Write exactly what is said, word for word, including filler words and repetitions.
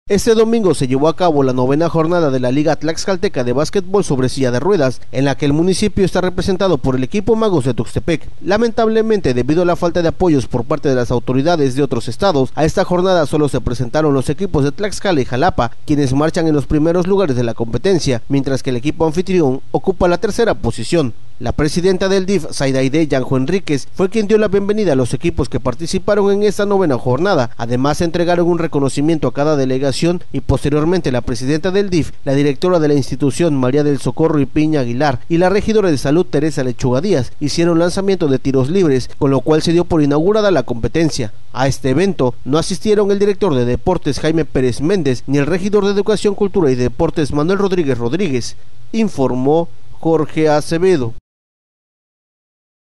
Este domingo se llevó a cabo la novena jornada de la Liga Tlaxcalteca de Básquetbol sobre silla de ruedas, en la que el municipio está representado por el equipo Magos de Tuxtepec. Lamentablemente, debido a la falta de apoyos por parte de las autoridades de otros estados, a esta jornada solo se presentaron los equipos de Tlaxcala y Jalapa, quienes marchan en los primeros lugares de la competencia, mientras que el equipo anfitrión ocupa la tercera posición. La presidenta del D I F, Zaidaide Yanjo Enríquez, fue quien dio la bienvenida a los equipos que participaron en esta novena jornada. Además, entregaron un reconocimiento a cada delegación y posteriormente la presidenta del D I F, la directora de la institución María del Socorro y Piña Aguilar y la regidora de salud Teresa Lechuga Díaz hicieron lanzamiento de tiros libres, con lo cual se dio por inaugurada la competencia. A este evento no asistieron el director de deportes Jaime Pérez Méndez ni el regidor de Educación, Cultura y Deportes Manuel Rodríguez Rodríguez, informó Jorge Acevedo.